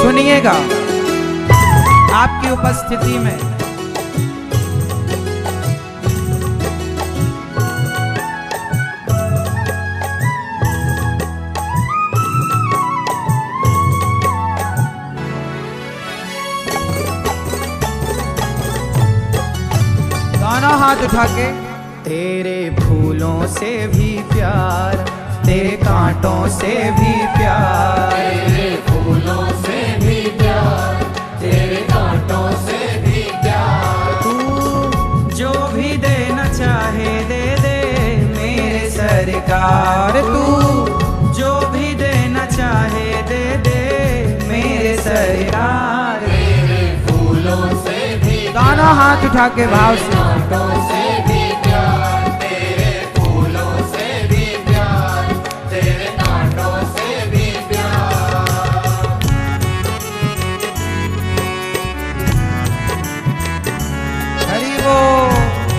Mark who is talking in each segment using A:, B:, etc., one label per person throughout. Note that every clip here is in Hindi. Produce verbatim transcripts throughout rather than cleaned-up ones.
A: सुनिएगा आपकी उपस्थिति में। दोनों हाथ उठा के। तेरे फूलों से भी प्यार, तेरे कांटों से भी प्यार,
B: तेरे फूलों से भी प्यार, तेरे कांटों से भी प्यार।
A: तू जो भी देना चाहे दे दे मेरे सरकार, तू जो भी देना चाहे दे दे मेरे सरकार।
B: तेरे फूलों से भी
A: दोनों हाथ उठा के भाव से।
B: कांटों से भी प्यार, तेरे फूलों से भी प्यार, तेरे कांटों से भी प्यार।
A: हरि बोल।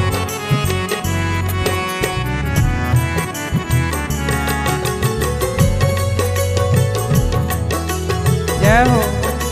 A: जय हो।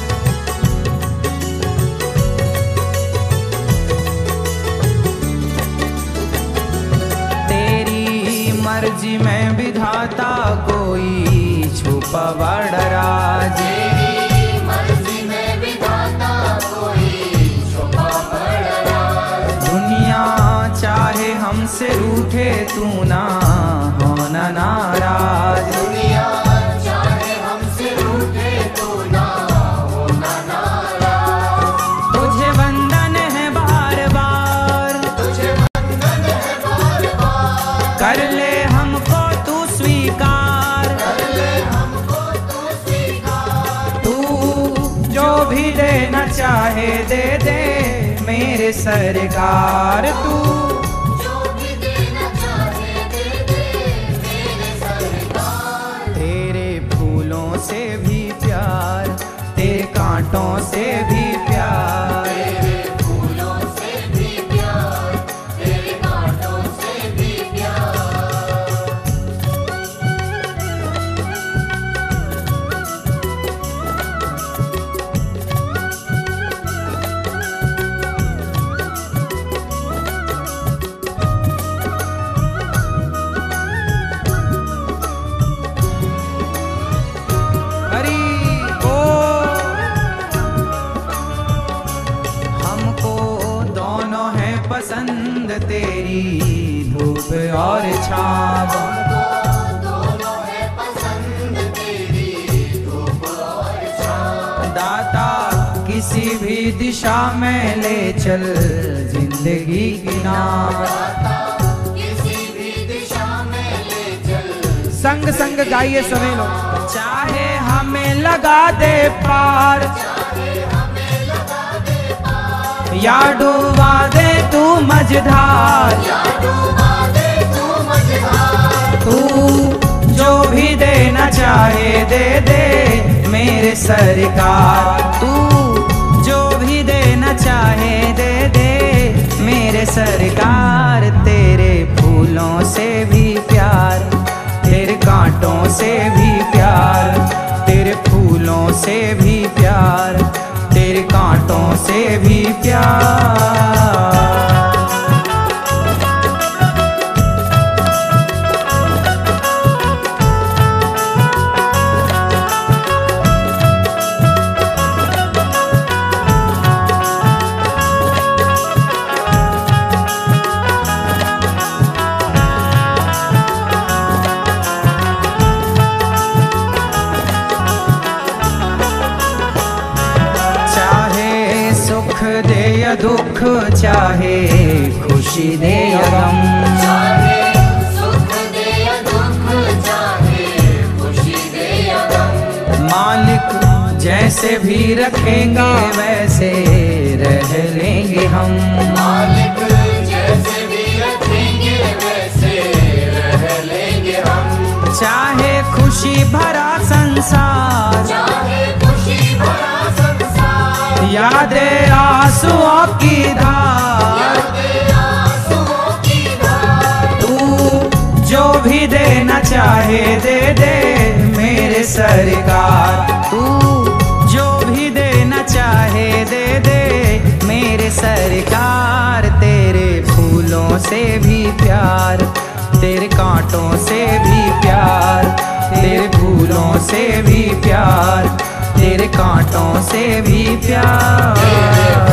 A: मर्जी में विधाता कोई छुपा बड़ा राज,
B: तेरी मर्जी में विधाता कोई छुपा बड़ा राज।
A: दुनिया चाहे हमसे रूठे तू ना होना नाराज,
B: दुनिया चाहे हमसे रूठे तू ना होना नाराज।
A: तुझे वंदन है बार बार,
B: तुझे वंदन है बार बार,
A: कर ले हमको तू स्वीकार,
B: कर ले हमको तू स्वीकार।
A: तू जो भी देना चाहे दे दे मेरे सरकार, तू
B: जो भी देना चाहे दे दे मेरे सरकार।
A: तेरे फूलों से भी प्यार, तेरे कांटों से भी प्यार,
B: तेरे फूलों से भी प्यार, तेरे कांटों से भी प्यार।
A: हरि बोल। हमको दोनों है पसंद तेरी धूप और छाव,
B: दोनों है पसंद तेरी धूप और छाँव।
A: दाता किसी भी दिशा में ले चल जिंदगी की नाव।
B: किसी भी दिशा में ले चल।
A: संग संग गाइए सभी लोग। चाहे हमें लगा दे पार,
B: चाहे हमें लगा दे पार,
A: या डूबा दे तू मझधार,
B: या डूबा दे तू मझधार।
A: तू जो भी देना चाहे दे दे मेरे सरकार, तू जो भी देना चाहे दे दे मेरे सरकार। तेरे फूलों से भी प्यार, तेरे कांटों से भी प्यार, तेरे फूलों से भी प्यार, तेरे कांटों से भी प्यार। दे या दुख, चाहे खुशी दे या गम,
B: चाहे सुख दे या दुख, चाहे खुशी दे या गम।
A: मालिक जैसे भी रखेंगे वैसे रह लेंगे हम,
B: मालिक जैसे भी रखेंगे वैसे रह लेंगे हम।
A: चाहे खुशी भरा संसार,
B: चाहे खुशी भरा संसार,
A: याद आंसुओं की धार, तू जो भी देना चाहे दे दे मेरे सरकार, तू जो भी से भी प्यार, तेरे कांटों से भी प्यार, तेरे फूलों से भी प्यार, तेरे कांटों से भी प्यार।